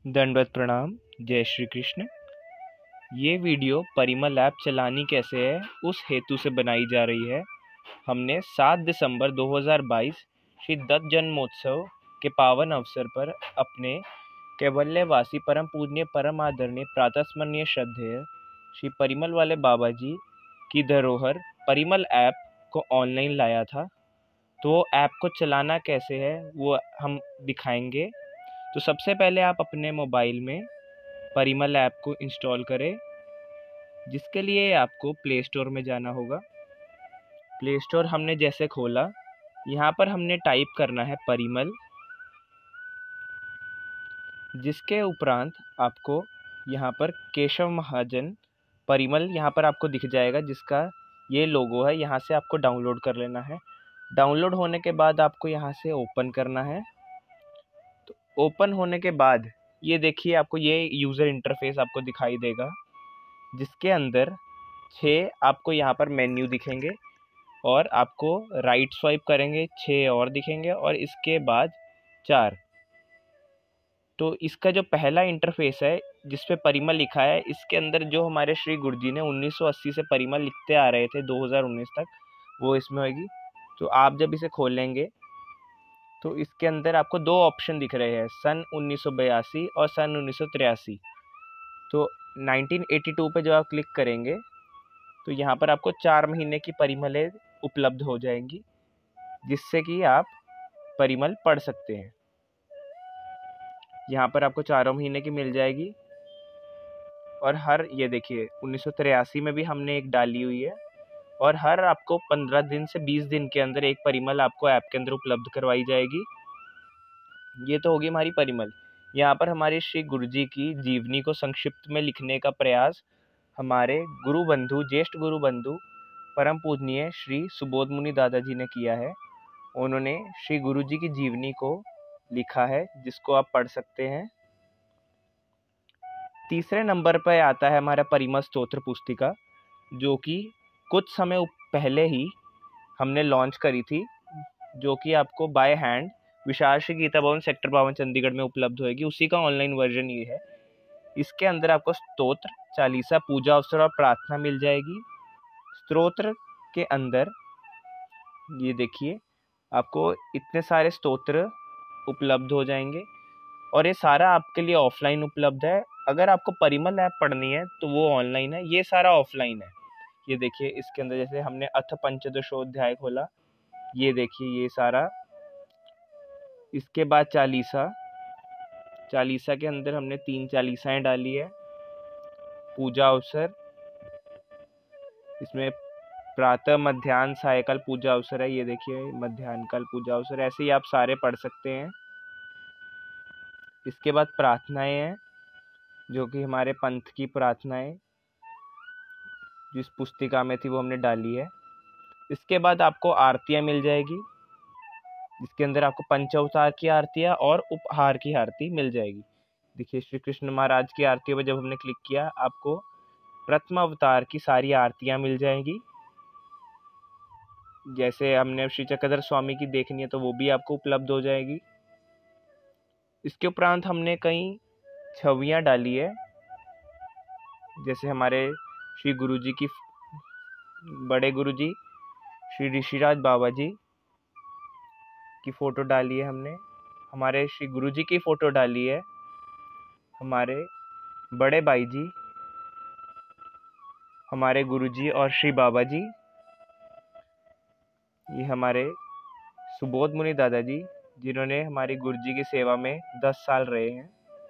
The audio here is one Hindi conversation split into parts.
दंडवत प्रणाम। जय श्री कृष्ण। ये वीडियो परिमल ऐप चलानी कैसे है उस हेतु से बनाई जा रही है। हमने 7 दिसंबर 2022 श्री दत्त जन्मोत्सव के पावन अवसर पर अपने कैवल्यवासी परम पूजनीय परम आदरणीय प्रातस्मरणीय श्रद्धेय श्री परिमल वाले बाबा जी की धरोहर परिमल ऐप को ऑनलाइन लाया था। तो वो ऐप को चलाना कैसे है वो हम दिखाएंगे। तो सबसे पहले आप अपने मोबाइल में परिमल ऐप को इंस्टॉल करें, जिसके लिए आपको प्ले स्टोर में जाना होगा। प्ले स्टोर हमने जैसे खोला, यहाँ पर हमने टाइप करना है परिमल, जिसके उपरांत आपको यहाँ पर केशव महाजन परिमल यहाँ पर आपको दिख जाएगा, जिसका ये लोगो है। यहाँ से आपको डाउनलोड कर लेना है। डाउनलोड होने के बाद आपको यहाँ से ओपन करना है। तो ओपन होने के बाद ये देखिए, आपको ये यूज़र इंटरफेस आपको दिखाई देगा, जिसके अंदर 6 आपको यहाँ पर मेन्यू दिखेंगे और आपको राइट स्वाइप करेंगे 6 और दिखेंगे और इसके बाद 4। तो इसका जो पहला इंटरफेस है जिस पे परिमल लिखा है, इसके अंदर जो हमारे श्री गुरुजी ने 1980 से परिमल लिखते आ रहे थे 2019 तक, वो इसमें होगी। तो आप जब इसे खोलेंगे तो इसके अंदर आपको 2 ऑप्शन दिख रहे हैं, सन 1982 और सन 1983। तो 1982 पे जब आप क्लिक करेंगे तो यहाँ पर आपको 4 महीने की परिमलें उपलब्ध हो जाएंगी, जिससे कि आप परिमल पढ़ सकते हैं। यहाँ पर आपको 4 महीने की मिल जाएगी। और हर ये देखिए 1983 में भी हमने एक डाली हुई है, और हर आपको 15 दिन से 20 दिन के अंदर एक परिमल आपको ऐप के अंदर उपलब्ध करवाई जाएगी। ये तो होगी हमारी परिमल। यहाँ पर हमारे श्री गुरु जी की जीवनी को संक्षिप्त में लिखने का प्रयास हमारे गुरु बंधु, ज्येष्ठ गुरु बंधु परम पूजनीय श्री सुबोध मुनि दादाजी ने किया है। उन्होंने श्री गुरु जी की जीवनी को लिखा है, जिसको आप पढ़ सकते हैं। तीसरे नंबर पर आता है हमारा परिमल स्तोत्र पुस्तिका, जो कि कुछ समय पहले ही हमने लॉन्च करी थी, जो कि आपको by hand Vishal Shri Geeta Bhavan sector 52 Chandigarh में उपलब्ध होगी। उसी का ऑनलाइन वर्जन ये है। इसके अंदर आपको स्तोत्र, चालीसा, पूजा अवसर और प्रार्थना मिल जाएगी। स्तोत्र के अंदर ये देखिए, आपको इतने सारे स्तोत्र उपलब्ध हो जाएंगे, और ये सारा आपके लिए ऑफलाइन उपलब्ध है। अगर आपको परिमल ऐप पढ़नी है तो वो ऑनलाइन है, ये सारा ऑफलाइन है। ये देखिए, इसके अंदर जैसे हमने अथ पंचदशोध्याय खोला, ये देखिए ये सारा। इसके बाद चालीसा, चालीसा के अंदर हमने 3 चालीसाएं डाली है। पूजा अवसर, इसमें प्रातः मध्याह्न सायकाल पूजा अवसर है। ये देखिए मध्याह्न काल पूजा अवसर, ऐसे ही आप सारे पढ़ सकते हैं। इसके बाद प्रार्थनाएं हैं, जो कि हमारे पंथ की प्रार्थनाएं जिस पुस्तिका में थी वो हमने डाली है। इसके बाद आपको आरतियां मिल जाएगी, जिसके अंदर आपको पंचावतार की आरतियां और उपहार की आरती मिल जाएगी। देखिए, श्री कृष्ण महाराज की आरती में जब हमने क्लिक किया, आपको प्रथम अवतार की सारी आरतियां मिल जाएगी। जैसे हमने श्री चक्रधर स्वामी की देखनी है तो वो भी आपको उपलब्ध हो जाएगी। इसके उपरांत हमने कई छवियां डाली है, जैसे हमारे श्री गुरुजी की, बड़े गुरुजी श्री ऋषिराज बाबा जी की फोटो डाली है हमने। हमारे श्री गुरुजी की फोटो डाली है। हमारे बड़े भाई जी, हमारे गुरुजी और श्री बाबा जी, ये हमारे सुबोध मुनि दादाजी, जिन्होंने हमारी गुरुजी की सेवा में 10 साल रहे हैं।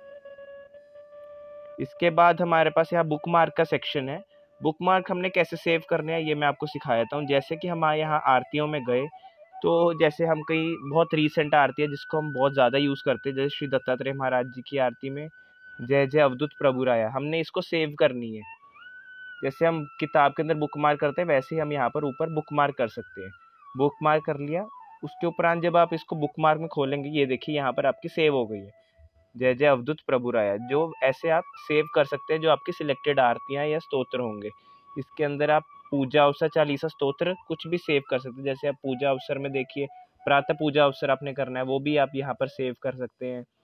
इसके बाद हमारे पास यहाँ बुकमार्क का सेक्शन है। बुकमार्क हमने कैसे सेव करने हैं ये मैं आपको सिखा देता हूँ। जैसे कि हम यहाँ आरतियों में गए, तो जैसे हम कई बहुत रीसेंट आरती है जिसको हम बहुत ज़्यादा यूज़ करते हैं, जैसे श्री दत्तात्रेय महाराज जी की आरती में जय जय अवधूत प्रभु राया, हमने इसको सेव करनी है। जैसे हम किताब के अंदर बुकमार्क करते हैं, वैसे ही हम यहाँ पर ऊपर बुकमार्क कर सकते हैं। बुकमार्क कर लिया, उसके उपरांत जब आप इसको बुकमार्क में खोलेंगे, ये देखिए यहाँ पर आपकी सेव हो गई है जय जय अवधूत प्रभु राया। जो ऐसे आप सेव कर सकते हैं जो आपकी सिलेक्टेड आरतियाँ या स्तोत्र होंगे। इसके अंदर आप पूजा अवसर, चालीसा, स्तोत्र कुछ भी सेव कर सकते हैं। जैसे आप पूजा अवसर में देखिए, प्रातः पूजा अवसर आपने करना है, वो भी आप यहाँ पर सेव कर सकते हैं।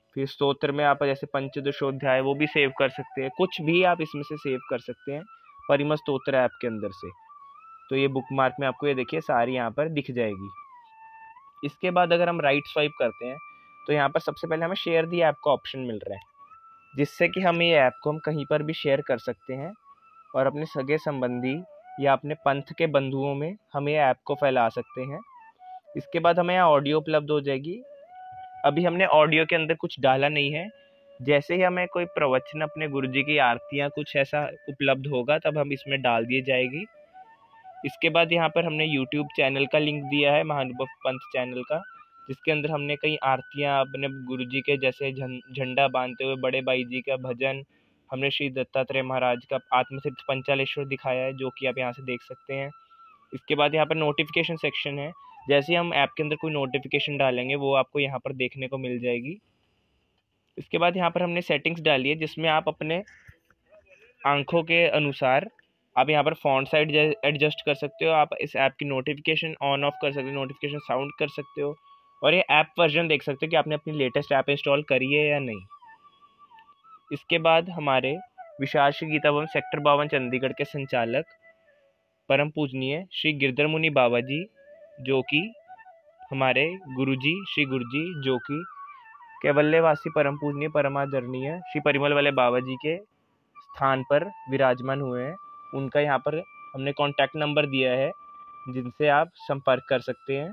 फिर स्तोत्र में आप जैसे पंचदशोध्याय वो भी सेव कर सकते हैं, कुछ भी आप इसमें से सेव कर सकते हैं परिमल स्तोत्र ऐप के अंदर से। तो ये बुक मार्क में आपको ये देखिए सारी यहाँ पर दिख जाएगी। इसके बाद अगर हम राइट स्वाइप करते हैं तो यहाँ पर सबसे पहले हमें शेयर दी ऐप का ऑप्शन मिल रहा है, जिससे कि हम ये ऐप को हम कहीं पर भी शेयर कर सकते हैं और अपने सगे संबंधी या अपने पंथ के बंधुओं में हम ये ऐप को फैला सकते हैं। इसके बाद हमें यहाँ ऑडियो उपलब्ध हो जाएगी। अभी हमने ऑडियो के अंदर कुछ डाला नहीं है, जैसे ही हमें कोई प्रवचन अपने गुरुजी की आरतियाँ कुछ ऐसा उपलब्ध होगा तब हम इसमें डाल दिए जाएगी। इसके बाद यहाँ पर हमने यूट्यूब चैनल का लिंक दिया है, महानुभव पंथ चैनल का, जिसके अंदर हमने कई आरतियाँ अपने गुरुजी के जैसे झंडा बांधते हुए बड़े भाई जी का भजन, हमने श्री दत्तात्रेय महाराज का आत्मसिद्ध पंचालेश्वर दिखाया है, जो कि आप यहाँ से देख सकते हैं। इसके बाद यहाँ पर नोटिफिकेशन सेक्शन है, जैसे हम ऐप के अंदर कोई नोटिफिकेशन डालेंगे वो आपको यहाँ पर देखने को मिल जाएगी। इसके बाद यहाँ पर हमने सेटिंग्स डाली है, जिसमें आप अपने आंखों के अनुसार आप यहाँ पर फॉन्ट साइज एडजस्ट कर सकते हो, आप इस ऐप की नोटिफिकेशन ऑन ऑफ कर सकते हो, नोटिफिकेशन साउंड कर सकते हो, और ये ऐप वर्जन देख सकते हो कि आपने अपनी लेटेस्ट ऐप इंस्टॉल करी है या नहीं। इसके बाद हमारे विशाल श्री गीता भवन सेक्टर 52 चंडीगढ़ के संचालक परम पूजनीय श्री गिरधर मुनि बाबा जी, जो कि हमारे गुरुजी श्री गुरुजी जो कि कैवल्यवासी परम पूजनीय परमादरणीय श्री परिमल वाले बाबा जी के स्थान पर विराजमान हुए हैं, उनका यहाँ पर हमने कॉन्टैक्ट नंबर दिया है, जिनसे आप संपर्क कर सकते हैं।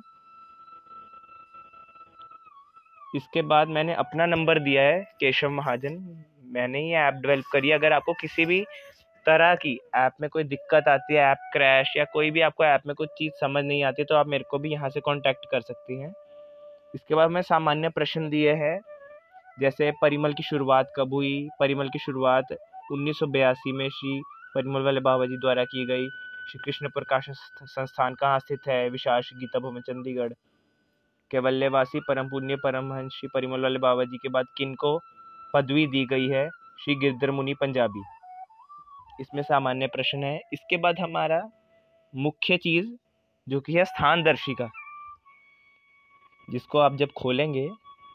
इसके बाद मैंने अपना नंबर दिया है केशव महाजन, मैंने ये ऐप डेवलप करी है। अगर आपको किसी भी तरह की ऐप में कोई दिक्कत आती है, ऐप क्रैश या कोई भी आपको ऐप में कुछ चीज़ समझ नहीं आती, तो आप मेरे को भी यहाँ से कांटेक्ट कर सकती हैं। इसके बाद मैं सामान्य प्रश्न दिए हैं, जैसे परिमल की शुरुआत कब हुई। परिमल की शुरुआत 1982 में श्री परिमल वाले बाबा जी द्वारा की गई। श्री कृष्ण प्रकाश संस्थान कहाँ स्थित है? विशाल श्री गीता भवन चंडीगढ़। कैवल्यवासी परम पुण्य परमहंस श्री परिमल वाले बाबा जी के बाद किनको पदवी दी गई है? श्री गिरधर मुनि पंजाबी। इसमें सामान्य प्रश्न है। इसके बाद हमारा मुख्य चीज जो कि है स्थान दर्शिका, जिसको आप जब खोलेंगे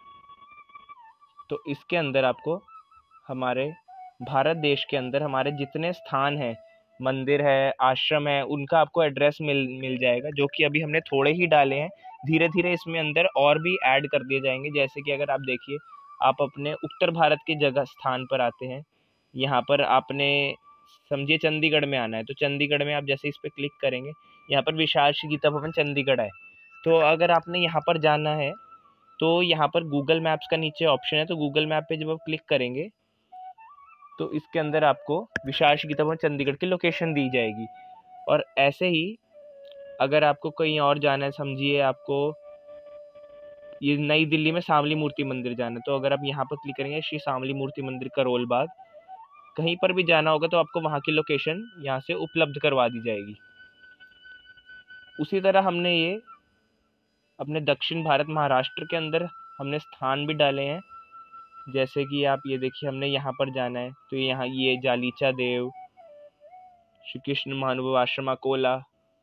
तो इसके अंदर आपको हमारे भारत देश के अंदर हमारे जितने स्थान हैं, मंदिर है, आश्रम है, उनका आपको एड्रेस मिल जाएगा, जो कि अभी हमने थोड़े ही डाले हैं। धीरे धीरे इसमें अंदर और भी ऐड कर दिए जाएंगे। जैसे कि अगर आप देखिए, आप अपने उत्तर भारत की जगह स्थान पर आते हैं, यहाँ पर आपने समझिए चंडीगढ़ में आना है, तो चंडीगढ़ में आप जैसे इस पर क्लिक करेंगे, यहाँ पर विशाल श्री गीता भवन चंडीगढ़ है। तो अगर आपने यहाँ पर जाना है तो यहाँ पर गूगल मैप्स का नीचे ऑप्शन है, तो गूगल मैप पे जब आप क्लिक करेंगे तो इसके अंदर आपको विशाल श्री गीता भवन चंडीगढ़ की लोकेशन दी जाएगी। और ऐसे ही अगर आपको कहीं और जाना है, समझिए आपको ये नई दिल्ली में सांवली मूर्ति मंदिर जाना है, तो अगर आप यहाँ पर क्लिक करेंगे श्री सांवली मूर्ति मंदिर करोल बाग, कहीं पर भी जाना होगा तो आपको वहाँ की लोकेशन यहाँ से उपलब्ध करवा दी जाएगी। उसी तरह हमने ये अपने दक्षिण भारत महाराष्ट्र के अंदर हमने स्थान भी डाले हैं। जैसे कि आप ये देखिए, हमने यहाँ पर जाना है तो यहाँ ये जालीचा देव, श्री कृष्ण महानुभव आश्रम अकोला,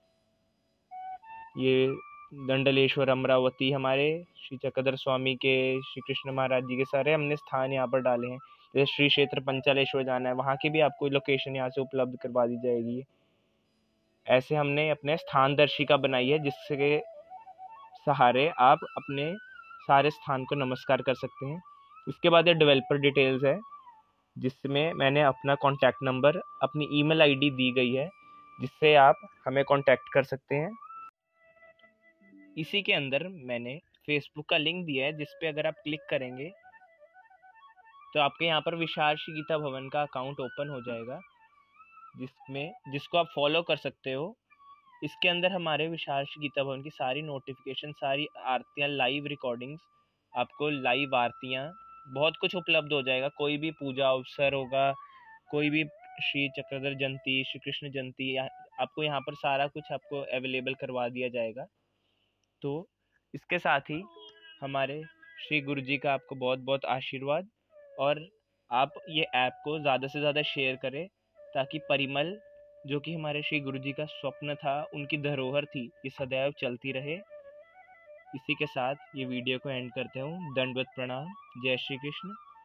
ये दंडलेश्वर अमरावती, हमारे श्री चक्रधर स्वामी के, श्री कृष्ण महाराज जी के सारे हमने स्थान यहाँ पर डाले हैं। जैसे श्री क्षेत्र पंचालेश्वर जाना है, वहाँ की भी आपको लोकेशन यहाँ से उपलब्ध करवा दी जाएगी। ऐसे हमने अपने स्थान दर्शिका बनाई है, जिसके सहारे आप अपने सारे स्थान को नमस्कार कर सकते हैं। उसके बाद ये डेवलपर डिटेल्स है, जिसमें मैंने अपना कॉन्टैक्ट नंबर, अपनी ईमेल आईडी दी गई है, जिससे आप हमें कॉन्टैक्ट कर सकते हैं। इसी के अंदर मैंने फेसबुक का लिंक दिया है, जिस पे अगर आप क्लिक करेंगे तो आपके यहाँ पर विशाल श्री गीता भवन का अकाउंट ओपन हो जाएगा, जिसको आप फॉलो कर सकते हो। इसके अंदर हमारे विशाल श्री गीता भवन की सारी नोटिफिकेशन, सारी आरतियाँ, लाइव रिकॉर्डिंग्स, आपको लाइव आरतियाँ, बहुत कुछ उपलब्ध हो जाएगा। कोई भी पूजा अवसर होगा, कोई भी श्री चक्रधर जयंती, श्री कृष्ण जयंती, आपको यहाँ पर सारा कुछ आपको अवेलेबल करवा दिया जाएगा। तो इसके साथ ही हमारे श्री गुरु जी का आपको बहुत बहुत आशीर्वाद, और आप ये ऐप को ज़्यादा से ज़्यादा शेयर करें, ताकि परिमल, जो कि हमारे श्री गुरु जी का स्वप्न था, उनकी धरोहर थी, ये सदैव चलती रहे। इसी के साथ ये वीडियो को एंड करते हूँ। दंडवत प्रणाम। जय श्री कृष्ण।